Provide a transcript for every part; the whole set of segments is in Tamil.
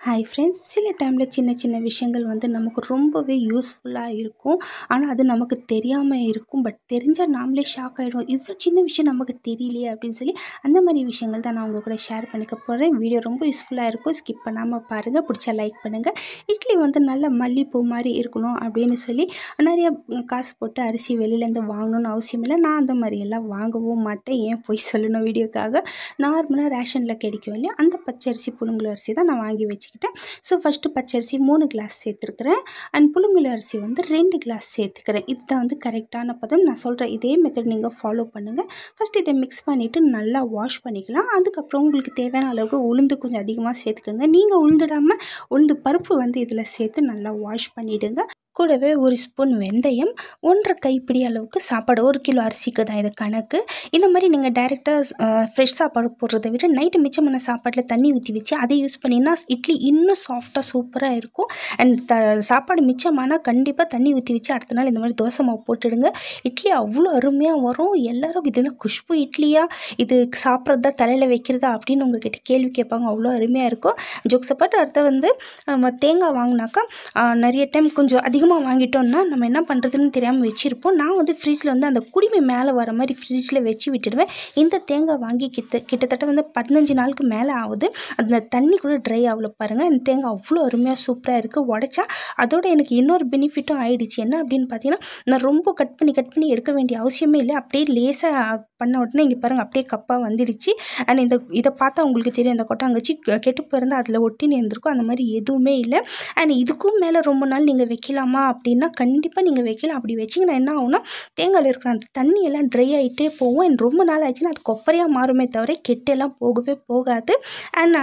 ஹாய் ஃப்ரெண்ட்ஸ், சில டைமில் சின்ன சின்ன விஷயங்கள் நமக்கு ரொம்பவே யூஸ்ஃபுல்லாக இருக்கும். ஆனால் அது நமக்கு தெரியாமல் இருக்கும். பட் தெரிஞ்சால் நாமளே ஷாக் ஆகிடும். இவ்வளோ சின்ன விஷயம் நமக்கு தெரியலையே அப்படின்னு சொல்லி அந்த மாதிரி விஷயங்கள் தான் நான் உங்கள் கூட ஷேர் பண்ணிக்க போகிறேன். வீடியோ ரொம்ப யூஸ்ஃபுல்லாக இருக்கும். ஸ்கிப் பண்ணாமல் பாருங்கள். பிடிச்சா லைக் பண்ணுங்கள். இட்லி நல்ல மல்லிப்பூ மாதிரி இருக்கணும் அப்படின்னு சொல்லி நிறைய காசு போட்டு அரிசி வெளியிலேருந்து வாங்கணும்னு அவசியம் இல்லை. நான் அந்த மாதிரியெல்லாம் வாங்கவும் மாட்டேன். ஏன் போய் சொல்லணும், வீடியோக்காக நார்மலாக ரேஷனில் கிடைக்கும் இல்லையா, அந்த பச்சரிசி புழுங்கல் அரிசி தான் நான் வாங்கி வச்சுக்கிட்டேன். ஸோ ஃபஸ்ட்டு பச்சரிசி 3 கிளாஸ் சேர்த்துருக்குறேன். அண்ட் புழுங்கல் அரிசி 2 கிளாஸ் சேர்த்துக்கிறேன். இதுதான் கரெக்டான பதம். நான் சொல்கிற இதே மெத்தட் நீங்கள் ஃபாலோ பண்ணுங்கள். ஃபஸ்ட்டு இதை மிக்ஸ் பண்ணிவிட்டு நல்லா வாஷ் பண்ணிக்கலாம். அதுக்கப்புறம் உங்களுக்கு தேவையான அளவுக்கு உளுந்து கொஞ்சம் அதிகமாக சேர்த்துக்கோங்க. நீங்கள் உளுந்துடாமல் உளுந்து பருப்பு இதில் சேர்த்து நல்லா வாஷ் பண்ணிவிடுங்க. கூடவே 1 ஸ்பூன் வெந்தயம், 1.5 கைப்பிடி அளவுக்கு சாப்பாடு. 1 கிலோ அரிசிக்கு தான் இது கணக்கு. இந்த மாதிரி நீங்கள் டைரெக்டாக ஃப்ரெஷ் சாப்பாடு போடுறத விட நைட்டு மிச்சமான சாப்பாட்டில் தண்ணி ஊற்றி வச்சு அதை யூஸ் பண்ணிங்கன்னா இட்லி இன்னும் சாஃப்டாக சூப்பராக இருக்கும். அண்ட் சாப்பாடு மிச்சமானால் கண்டிப்பாக தண்ணி ஊற்றி வச்சு அடுத்த நாள் இந்த மாதிரி தோசை மாவு போட்டுடுங்க. இட்லி அவ்வளோ அருமையாக வரும். எல்லோரும் இது என்ன குஷ்பு இட்லியா, இது சாப்பிட்றதா தலையில் வைக்கிறதா அப்படின்னு உங்கள்கிட்ட கேள்வி கேட்பாங்க. அவ்வளோ அருமையாக இருக்கும். ஜோக்ஸை பாட்டு அடுத்த தேங்காய் வாங்கினாக்கா நிறைய டைம் கொஞ்சம் அதிகமாக வாங்கிட்டோம்னா நம்ம என்ன பண்ணுறதுன்னு தெரியாமல் வச்சுருப்போம். நான் ஃப்ரிட்ஜில் அந்த குடிமை மேலே வர மாதிரி ஃப்ரிட்ஜில் வச்சு விட்டுடுவேன். இந்த தேங்காய் வாங்கி கிட்டத்தட்ட 15 நாளுக்கு மேலே ஆகுது. அந்த தண்ணி கூட ட்ரை ஆகல பாருங்கள். இந்த தேங்காய் அவ்வளோ அருமையாக சூப்பராக இருக்குது. உடச்சா அதோட எனக்கு இன்னொரு பெனிஃபிட்டும் ஆகிடுச்சு. என்ன அப்படின்னு பார்த்தீங்கன்னா, நான் ரொம்ப கட் பண்ணி எடுக்க வேண்டிய அவசியமே இல்லை. அப்படியே லேசாக பண்ண உடனே இங்கே பாருங்கள் அப்படியே கப்பாக வந்துடுச்சு. அண்ட் இதை பார்த்தா உங்களுக்கு தெரியும், இந்த கொட்டாங்கச்சி கெட்டு போயிருந்தால் அதில் ஒட்டின்னு இருந்திருக்கும். அந்த மாதிரி எதுவுமே இல்லை. அண்ட் இதுக்கும் மேலே ரொம்ப நாள் நீங்கள் வைக்கலாமா அப்படின்னா கண்டிப்பாக நீங்கள் வைக்கலாம். அப்படி வச்சிங்கன்னா என்ன ஆகும்னா, தேங்காயில் இருக்கிற அந்த தண்ணியெல்லாம் ட்ரை ஆகிட்டே போகும். அண்ட் ரொம்ப நாள் ஆச்சுன்னா அது கொப்பரையாக மாறுமே தவிர கெட்டெல்லாம் போகவே போகாது. அண்ட்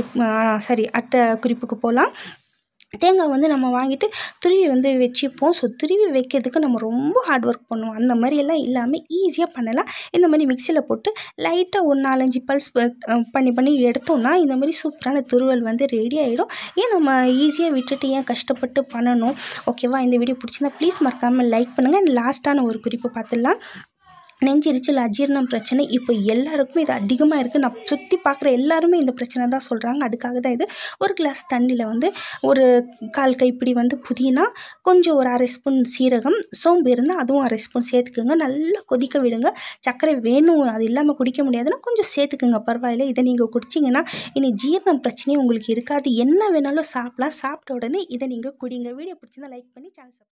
அடுத்த குறிப்புக்கு போகலாம். தேங்காய் நம்ம வாங்கிட்டு துருவி வச்சுப்போம். ஸோ துருவி வைக்கிறதுக்கு நம்ம ரொம்ப ஹார்ட் ஒர்க் பண்ணுவோம். அந்த மாதிரியெல்லாம் இல்லாமல் ஈஸியாக பண்ணலாம். இந்த மாதிரி மிக்சியில் போட்டு லைட்டாக ஒரு 4-5 பல்ஸ் பண்ணி எடுத்தோம்னா இந்த மாதிரி சூப்பரான துருவல் ரெடி ஆகிடும். ஏன் நம்ம ஈஸியாக விட்டுட்டு ஏன் கஷ்டப்பட்டு பண்ணணும்? ஓகேவா? இந்த வீடியோ பிடிச்சிருந்தா ப்ளீஸ் மறக்காமல் லைக் பண்ணுங்கள். அண்ட் லாஸ்ட்டான ஒரு குறிப்பு பார்த்துடலாம். நெஞ்செரிச்சல், அஜீரணம் பிரச்சனை இப்போ எல்லாருக்குமே இது அதிகமாக இருக்குது. நான் சுற்றி பார்க்குற எல்லாருமே இந்த பிரச்சனை தான் சொல்கிறாங்க. அதுக்காக தான் இது. 1 கிளாஸ் தண்ணியில் 1/4 கைப்பிடி புதினா, கொஞ்சம் ஒரு 1/2 ஸ்பூன் சீரகம், சோம்பு இருந்தால் அதுவும் 1/2 ஸ்பூன் சேர்த்துக்குங்க. நல்லா கொதிக்க விடுங்க. சர்க்கரை வேணும், அது இல்லாமல் குடிக்க முடியாதுன்னா கொஞ்சம் சேர்த்துக்குங்க, பரவாயில்ல. இதை நீங்கள் குடிச்சிங்கன்னா இனி ஜீரணம் பிரச்சனையும் உங்களுக்கு இருக்காது. என்ன வேணாலும் சாப்பிடலாம். சாப்பிட்ட உடனே இதை நீங்கள் குடிங்க. வீடியோ பிடிச்சிருந்தா லைக் பண்ணி சேனல்